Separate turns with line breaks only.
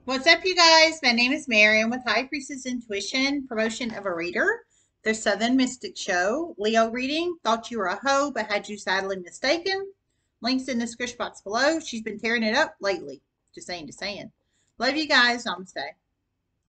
What's up, you guys? My name is Mary. I'm with High Priestess Intuition, promotion of a reader. The Southern Mystic Show. Leo reading. Thought you were a hoe, but had you sadly mistaken. Links in the description box below. She's been tearing it up lately. Just saying, just saying. Love you guys. Namaste.